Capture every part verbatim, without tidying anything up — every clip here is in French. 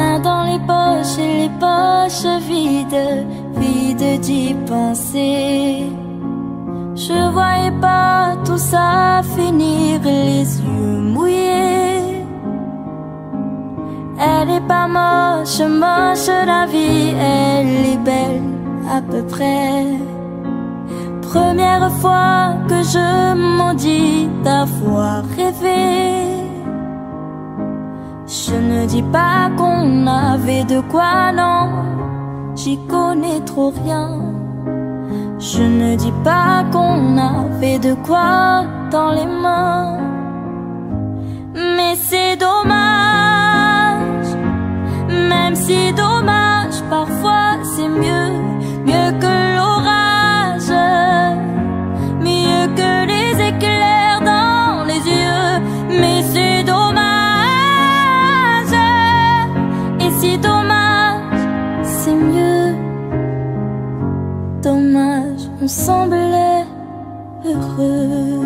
Main dans les poches et les poches vides, vides d'y penser. Je voyais pas tout ça finir, les yeux mouillés. Elle est pas moche, moche la vie, elle est belle à peu près. Première fois que je maudis d'avoir rêvé. Je ne dis pas qu'on avait de quoi, non, j'y connais trop rien. Je ne dis pas qu'on avait de quoi dans les mains. Mais c'est dommage, même si dommage, parfois c'est mieux, mieux que l'orage, mieux que les éclairs dans les yeux. Mais c'est dommage, et si dommage, c'est mieux. Dommage, on semblait heureux.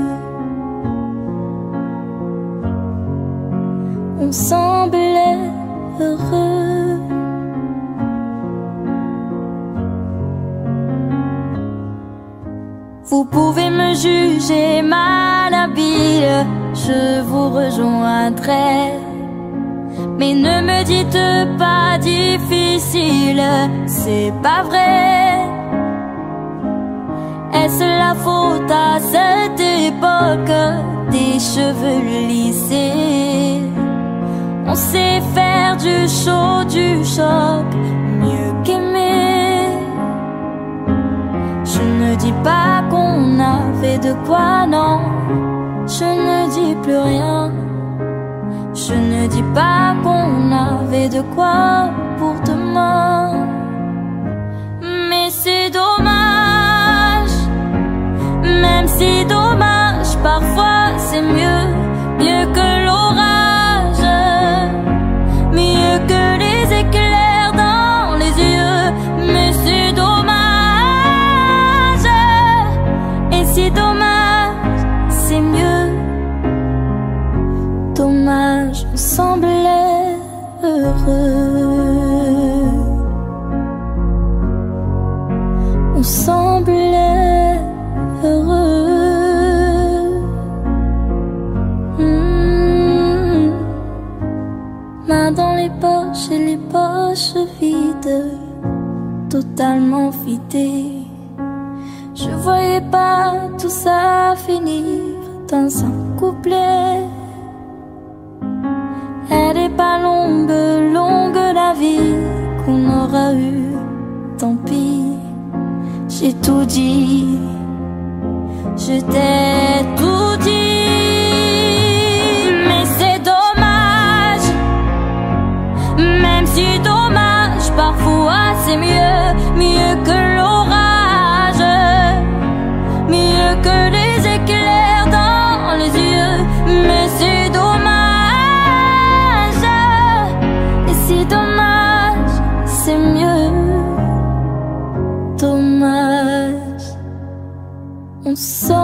On semblait heureux. Vous pouvez me juger malhabile, je vous rejoindrai. Mais ne me dites pas difficile, c'est pas vrai. Est-ce la faute à cette époque des cheveux lissés? On sait faire du chaud, du choc, mieux qu'aimer. Je ne dis pas qu'on avait de quoi, non, je ne dis plus rien. Je ne dis pas qu'on avait de quoi pour demain. Mais c'est dommage, même si dommage, parfois c'est mieux, mieux que l'orage, mieux que les éclairs dans les yeux. Mais c'est dommage, et si dommage, c'est mieux. Dommage, on semblait heureux. On semblait heureux. Mmh. Main dans les poches et les poches vides, totalement vidées. Je voyais pas tout ça finir dans un couplet. Elle est pas longue, longue la vie qu'on aura eue, tant pis. J'ai tout dit, je t'ai tout dit. Mais c'est dommage, même si dommage, parfois c'est mieux, mieux que l'orage, mieux que les éclairs dans les yeux. Mais c'est dommage, et si dommage, c'est mieux. Dommage, on sort.